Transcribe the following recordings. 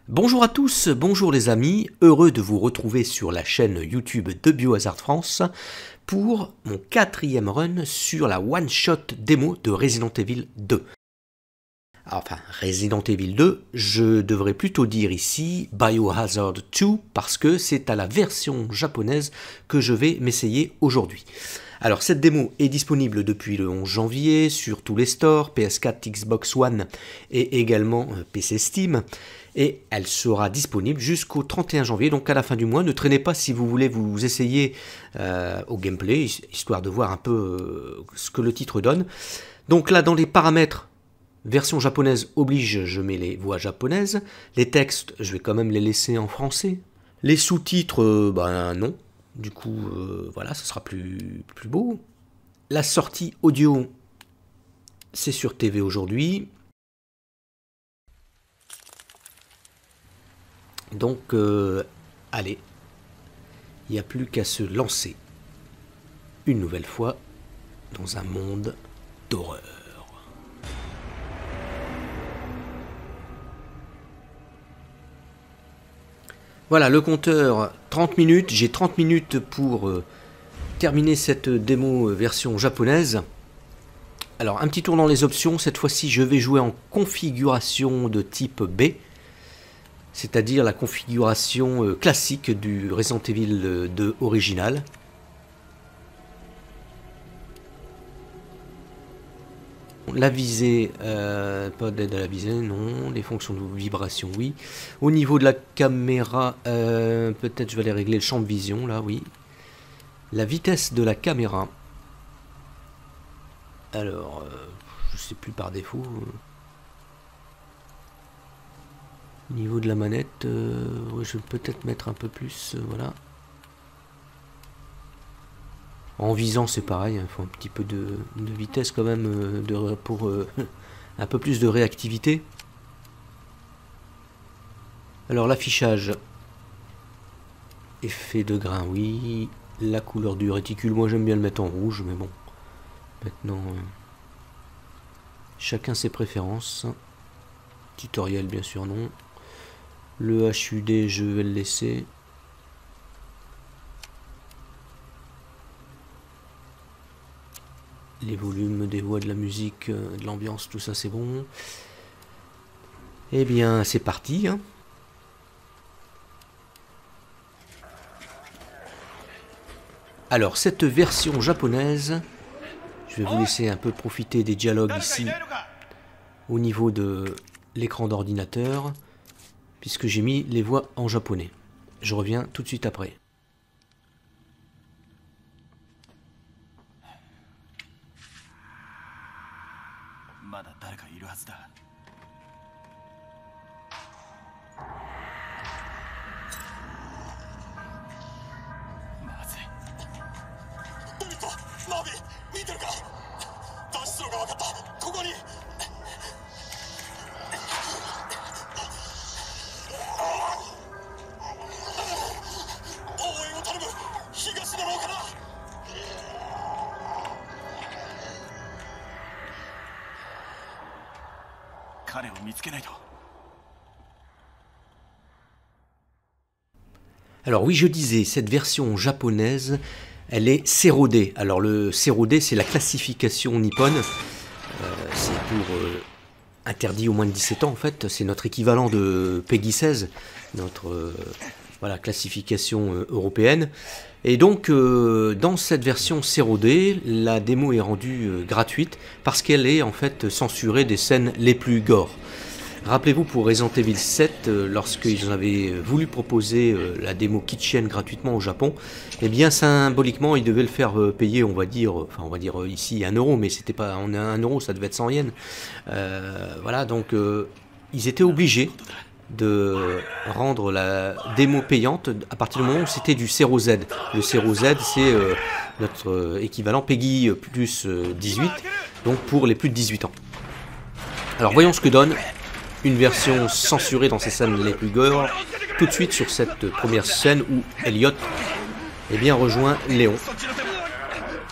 Bonjour à tous, bonjour les amis, heureux de vous retrouver sur la chaîne YouTube de Biohazard France pour mon 4e run sur la one-shot démo de Resident Evil 2. Enfin, Resident Evil 2, je devrais plutôt dire ici Biohazard 2 parce que c'est à la version japonaise que je vais m'essayer aujourd'hui. Alors cette démo est disponible depuis le 11 janvier sur tous les stores, PS4, Xbox One et également PC Steam. Et elle sera disponible jusqu'au 31 janvier, donc à la fin du mois. Ne traînez pas si vous voulez vous essayer au gameplay, histoire de voir un peu ce que le titre donne. Donc là, dans les paramètres, version japonaise oblige, je mets les voix japonaises. Les textes, je vais quand même les laisser en français. Les sous-titres, ben non. Du coup, voilà, ça sera plus beau. La sortie audio, c'est sur TV aujourd'hui. Donc, allez, il n'y a plus qu'à se lancer une nouvelle fois dans un monde d'horreur. Voilà, le compteur, 30 minutes. J'ai 30 minutes pour terminer cette démo version japonaise. Alors, un petit tour dans les options. Cette fois-ci, je vais jouer en configuration de type B. C'est-à-dire la configuration classique du Resident Evil 2 original. La visée, pas d'aide à la visée, non. Les fonctions de vibration, oui. Au niveau de la caméra, peut-être je vais aller régler le champ de vision, là, oui. La vitesse de la caméra. Alors, je sais plus par défaut. Au niveau de la manette, je vais peut-être mettre un peu plus, voilà. En visant, c'est pareil, il faut un petit peu de vitesse quand même, pour un peu plus de réactivité. Alors l'affichage, effet de grain, oui. La couleur du réticule, moi j'aime bien le mettre en rouge, mais bon. Maintenant, chacun ses préférences. Tutoriel, bien sûr, non. Le HUD, je vais le laisser. Les volumes des voix, de la musique, de l'ambiance, tout ça c'est bon. Eh bien, c'est parti. Hein. Alors, cette version japonaise, je vais vous laisser un peu profiter des dialogues ici au niveau de l'écran d'ordinateur, puisque j'ai mis les voix en japonais. Je reviens tout de suite après. Alors oui, je disais, cette version japonaise, elle est sérodée. Alors le sérodé, c'est la classification nippone. C'est pour interdit au moins de 17 ans en fait. C'est notre équivalent de PEGI 16, notre voilà, classification européenne. Et donc, dans cette version sérodée, la démo est rendue gratuite parce qu'elle est en fait censurée des scènes les plus gore. Rappelez-vous pour Resident Evil 7, lorsqu'ils avaient voulu proposer la démo Kitchen gratuitement au Japon, eh bien symboliquement ils devaient le faire payer, on va dire ici 1 euro, mais c'était pas 1 euro, ça devait être 100 yens. Voilà, donc ils étaient obligés de rendre la démo payante à partir du moment où c'était du 0Z. Le 0Z, c'est notre équivalent PEGI plus 18, donc pour les plus de 18 ans. Alors voyons ce que donne une version censurée dans ses scènes les plus gore, tout de suite sur cette première scène où Elliot rejoint Léon.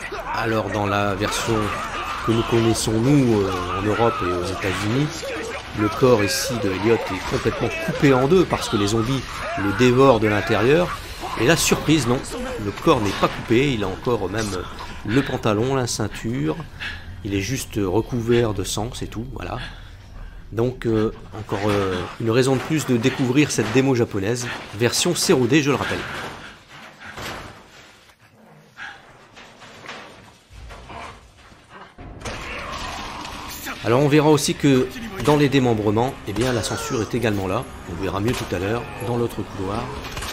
Alors dans la version que nous connaissons nous en Europe et aux États-Unis, Le corps ici de Elliot est complètement coupé en deux parce que les zombies le dévorent de l'intérieur. Et là, surprise, non, le corps n'est pas coupé, il a encore même le pantalon, la ceinture. Il est juste recouvert de sang, c'est tout, voilà. Donc, encore une raison de plus de découvrir cette démo japonaise, version CROD, je le rappelle. Alors on verra aussi que dans les démembrements, eh bien la censure est également là. On verra mieux tout à l'heure dans l'autre couloir.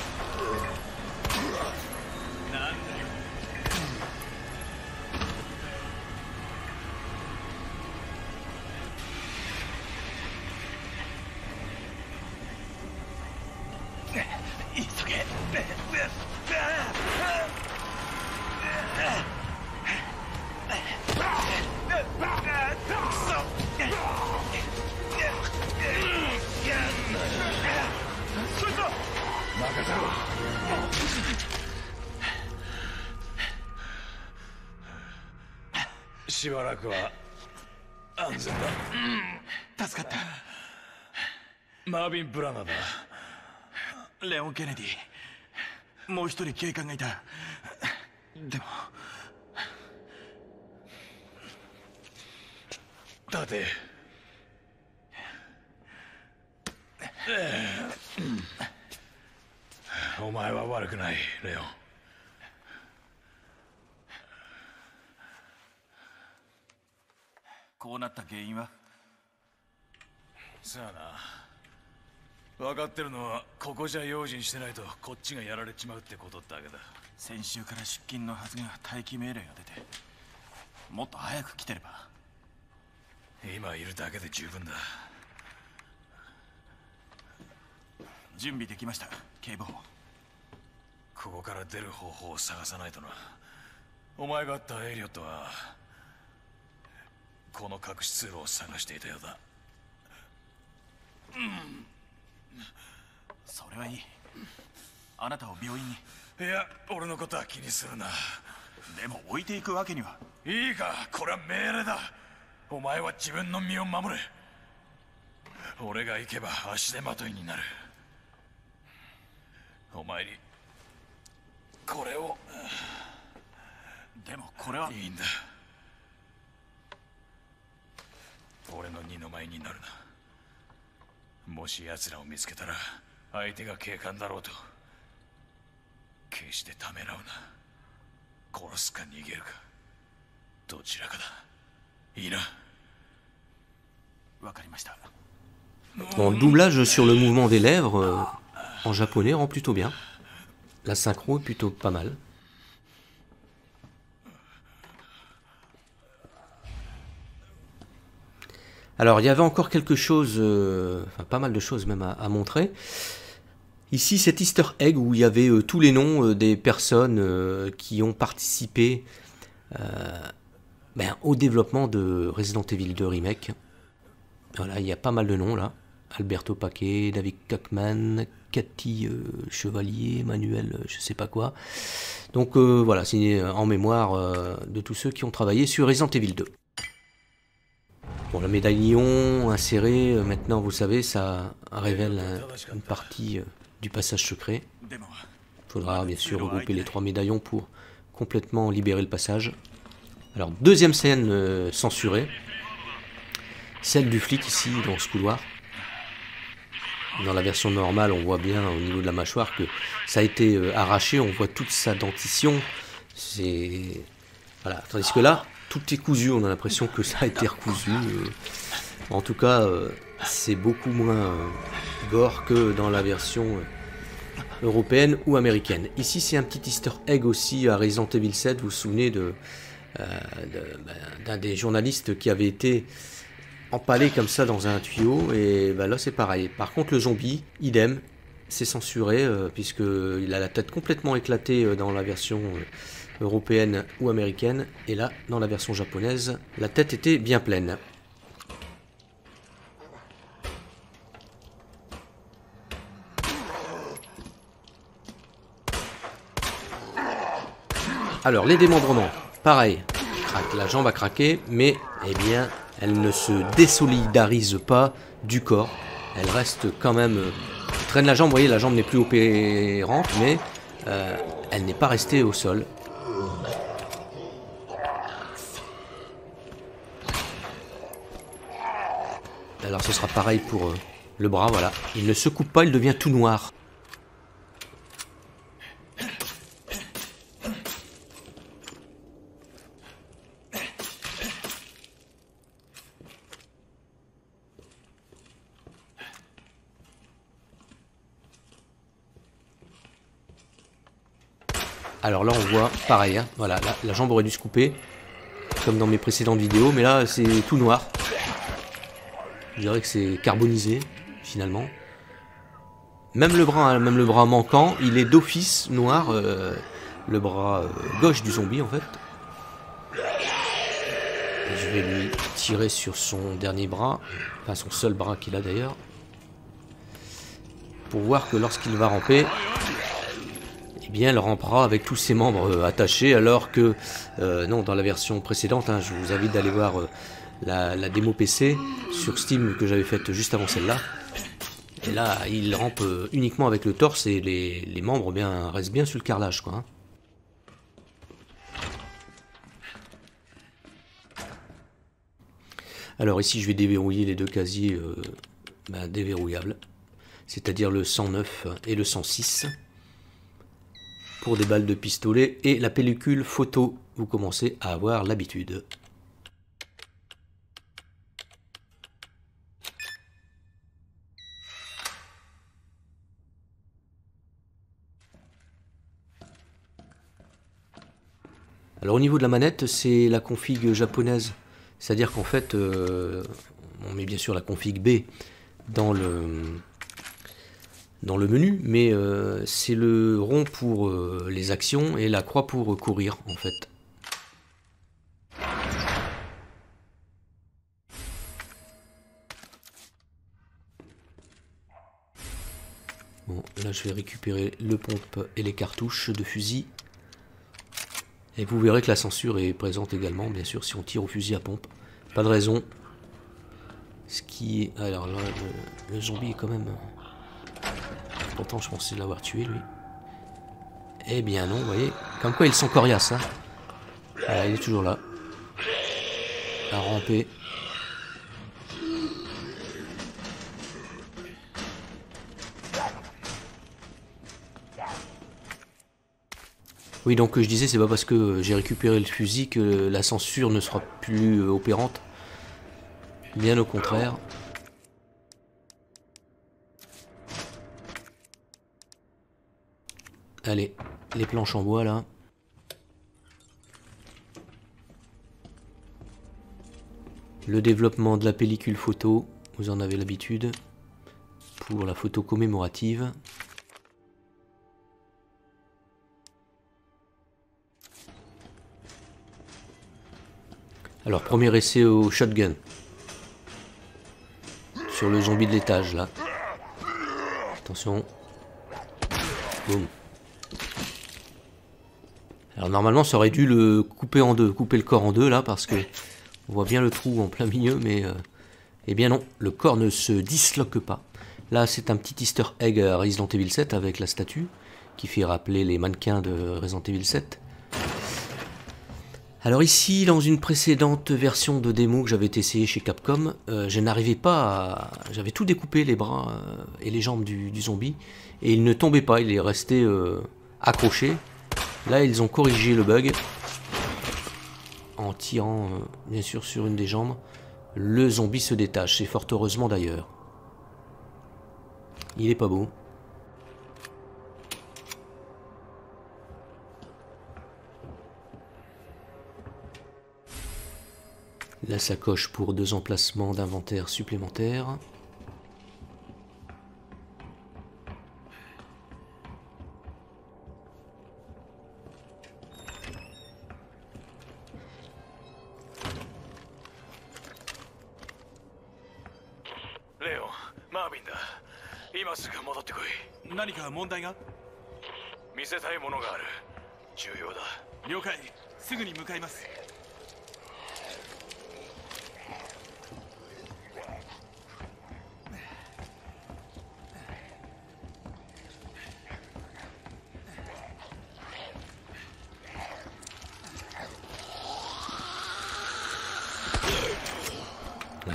しばらくは安全だ。助かった。マービン・ブラナだ。レオン・ケネディ。もう一人警官がいた。でも立て。お前は悪くない、レオン。 こうなった原因は？ さあな。分かってるのはここじゃ用心してないとこっちがやられちまうってことだけだ。 先週から出勤のはずが待機命令が出て、もっと早く来てれば。 今いるだけで十分だ。 準備できました、警部補。 ここから出る方法を探さないとな。お前が会ったエリオットはこの隠し通路を探していたようだ。 それはいい。あなたを病院に。 いや、俺のことは気にするな。 でも置いていくわけには。 いいか、これは命令だ。お前は自分の身を守れ。俺が行けば足手まといになる。お前にこれを。 でもこれは。 いいんだ。俺の二の舞になるな。もし奴らを見つけたら相手が警官だろうと決してためらうな。殺すか逃げるか、どちらかだ。いいな。 わかりました。 Bon, le doublage sur le mouvement des lèvres en japonais rend plutôt bien. La synchro est plutôt pas mal. Alors, il y avait encore quelque chose, enfin pas mal de choses même à montrer. Ici, cet easter egg où il y avait tous les noms des personnes qui ont participé au développement de Resident Evil 2 Remake. Voilà, il y a pas mal de noms là. Alberto Paquet, David Tuckman, Cathy Chevalier, Manuel je sais pas quoi. Donc voilà, c'est en mémoire de tous ceux qui ont travaillé sur Resident Evil 2. Bon, le médaillon inséré, maintenant vous savez, ça révèle une partie du passage secret. Il faudra bien sûr regrouper les 3 médaillons pour complètement libérer le passage. Alors, deuxième scène censurée. Celle du flic ici, dans ce couloir. Dans la version normale, on voit bien au niveau de la mâchoire que ça a été arraché. On voit toute sa dentition. C'est... Voilà. Tandis que là, tout est cousu. On a l'impression que ça a été recousu. En tout cas, c'est beaucoup moins gore que dans la version européenne ou américaine. Ici, c'est un petit easter egg aussi à Resident Evil 7. Vous vous souvenez d'un des journalistes qui avait été empalé comme ça dans un tuyau, et là c'est pareil. Par contre le zombie, idem, c'est censuré puisqu'il a la tête complètement éclatée dans la version européenne ou américaine, et là dans la version japonaise, la tête était bien pleine. Alors les démembrements, pareil, la jambe a craqué, mais eh bien elle ne se désolidarise pas du corps. Elle reste quand même... traîne la jambe, vous voyez, la jambe n'est plus opérante, mais elle n'est pas restée au sol. Alors ce sera pareil pour le bras, voilà. Il ne se coupe pas, il devient tout noir. Alors là on voit pareil, hein, voilà, la jambe aurait dû se couper, comme dans mes précédentes vidéos, mais là c'est tout noir. Je dirais que c'est carbonisé, finalement. Même le bras manquant, il est d'office noir, le bras gauche du zombie en fait. Et je vais lui tirer sur son dernier bras, enfin son seul bras qu'il a d'ailleurs, pour voir que lorsqu'il va ramper, eh bien, elle rampera avec tous ses membres attachés, alors que, non, dans la version précédente, hein, je vous invite d'aller voir la démo PC sur Steam que j'avais faite juste avant celle-là. Et là, il rampe uniquement avec le torse et les membres restent bien sur le carrelage, quoi. Hein. Alors ici, je vais déverrouiller les deux casiers déverrouillables, c'est-à-dire le 109 et le 106. Pour des balles de pistolet et la pellicule photo, vous commencez à avoir l'habitude. Alors au niveau de la manette, c'est la config japonaise, c'est-à-dire qu'en fait, on met bien sûr la config B dans le menu, mais c'est le rond pour les actions et la croix pour courir en fait. Bon, là je vais récupérer le pompe et les cartouches de fusil. Et vous verrez que la censure est présente également, bien sûr, si on tire au fusil à pompe. Pas de raison. Ce qui est... Alors là, le zombie est quand même... Pourtant, je pensais l'avoir tué, lui. Eh bien non, vous voyez. Comme quoi, ils sont coriaces, hein. Voilà, il est toujours là. À ramper. Oui, donc je disais, c'est pas parce que j'ai récupéré le fusil que la censure ne sera plus opérante. Bien au contraire. Allez, les planches en bois là. Le développement de la pellicule photo, vous en avez l'habitude, pour la photo commémorative. Alors, premier essai au shotgun. Sur le zombie de l'étage, là. Attention. Boum. Alors, normalement, ça aurait dû le couper en deux, couper le corps en deux, là, parce que on voit bien le trou en plein milieu, mais... eh bien non, le corps ne se disloque pas. Là, c'est un petit easter egg à Resident Evil 7 avec la statue, qui fait rappeler les mannequins de Resident Evil 7. Alors ici, dans une précédente version de démo que j'avais essayé chez Capcom, je n'arrivais pas à... J'avais tout découpé, les bras et les jambes du zombie, et il ne tombait pas, il est resté accroché. Là, ils ont corrigé le bug, en tirant, bien sûr, sur une des jambes. Le zombie se détache, et fort heureusement d'ailleurs. Il est pas beau. La sacoche pour 2 emplacements d'inventaire supplémentaires. Léon, Marvin だ。今すぐ戻ってこい。 何か問題が？ 見せたいものがある。重要だ。 了解。すぐに向かいます。 Léon,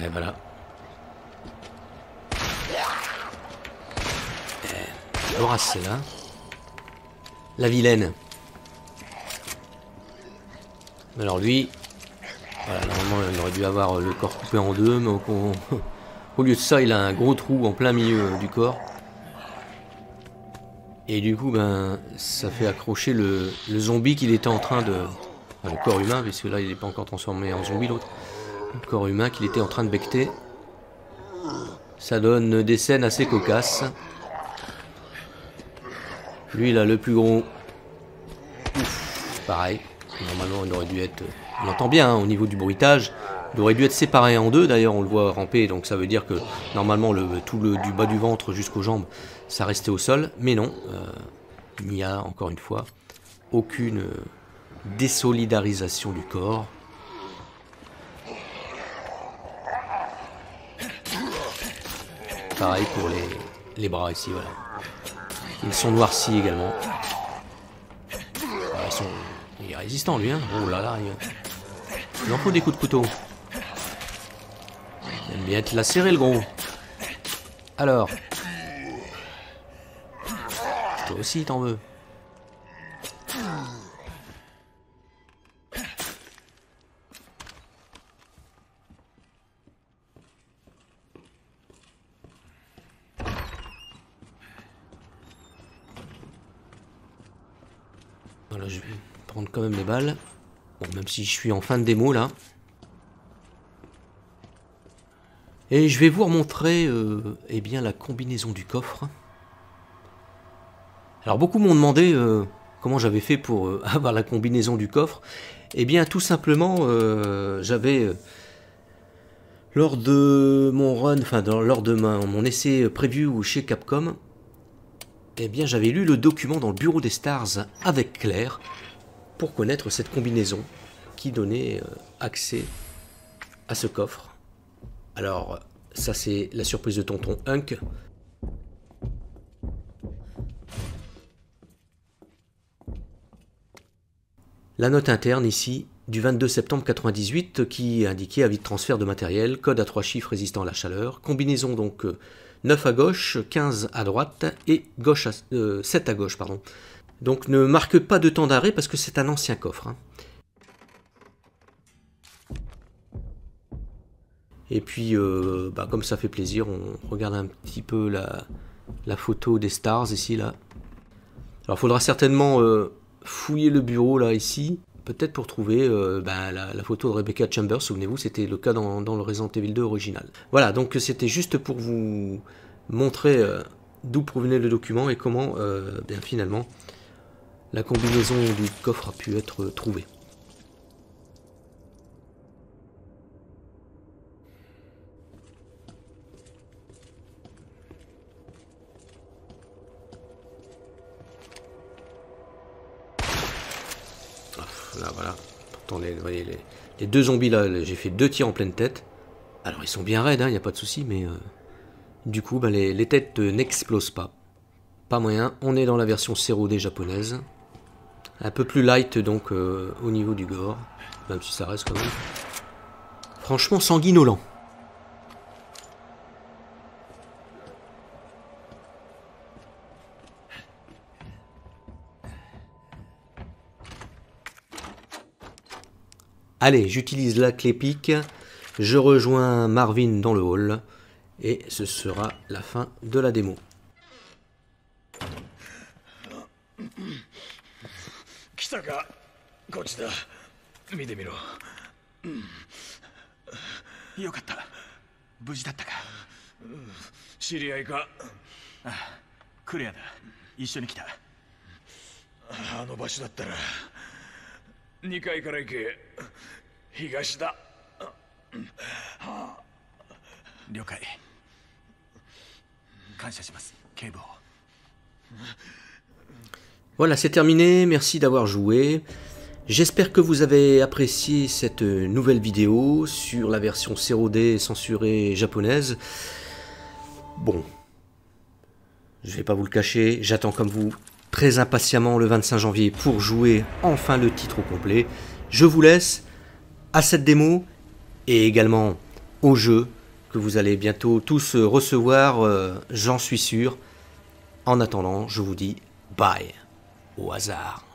Et voilà. Horace, c'est là. La vilaine. Alors lui, voilà, normalement il aurait dû avoir le corps coupé en deux, mais au lieu de ça, il a un gros trou en plein milieu du corps. Et du coup, ben, ça fait accrocher le zombie qu'il était en train de... Enfin, le corps humain, puisque là il n'est pas encore transformé en zombie l'autre. Le corps humain qu'il était en train de becqueter. Ça donne des scènes assez cocasses. Lui, il a le plus gros. Ouf, pareil. Normalement, il aurait dû être... On l'entend bien, hein, au niveau du bruitage. Il aurait dû être séparé en deux. D'ailleurs, on le voit ramper. Donc, ça veut dire que, normalement, du bas du ventre jusqu'aux jambes, ça restait au sol. Mais non. Il n'y a, encore une fois, aucune désolidarisation du corps. Pareil pour les bras ici, voilà. Ils sont noircis également. Il est résistant lui, hein. Oh là là, il en faut des coups de couteau. Il aime bien être lacéré le gros. Alors. Toi aussi t'en veux. Voilà, je vais prendre quand même les balles. Bon, même si je suis en fin de démo là. Et je vais vous remontrer eh bien, la combinaison du coffre. Alors beaucoup m'ont demandé comment j'avais fait pour avoir la combinaison du coffre. Eh bien tout simplement, j'avais, lors de mon run, enfin lors de mon essai preview chez Capcom, eh bien j'avais lu le document dans le bureau des Stars avec Claire pour connaître cette combinaison qui donnait accès à ce coffre. Alors ça c'est la surprise de tonton Hunk. La note interne ici du 22 septembre 98 qui indiquait avis de transfert de matériel, code à 3 chiffres résistant à la chaleur, combinaison donc 9 à gauche, 15 à droite et 7 à gauche, pardon. Donc ne marque pas de temps d'arrêt parce que c'est un ancien coffre. Hein. Et puis, comme ça fait plaisir, on regarde un petit peu la photo des Stars ici, là. Alors il faudra certainement fouiller le bureau là, ici, peut-être pour trouver la photo de Rebecca Chambers. Souvenez-vous, c'était le cas dans le Resident Evil 2 original. Voilà, donc c'était juste pour vous montrer d'où provenait le document et comment finalement la combinaison du coffre a pu être trouvée. Là, voilà. Pourtant, les deux zombies là, j'ai fait 2 tirs en pleine tête. Alors ils sont bien raides, il n'y a pas de souci, mais du coup les têtes n'explosent pas. Pas moyen, on est dans la version sérodée japonaise. Un peu plus light donc au niveau du gore, même si ça reste quand même franchement sanguinolent. Allez, j'utilise la clé pique, je rejoins Marvin dans le hall, et ce sera la fin de la démo. Voilà, c'est terminé, merci d'avoir joué. J'espère que vous avez apprécié cette nouvelle vidéo sur la version sérodée censurée japonaise. Bon, je vais pas vous le cacher, j'attends comme vous très impatiemment le 25 janvier pour jouer enfin le titre au complet. Je vous laisse à cette démo et également au jeu que vous allez bientôt tous recevoir, j'en suis sûr. En attendant, je vous dis bye au hasard.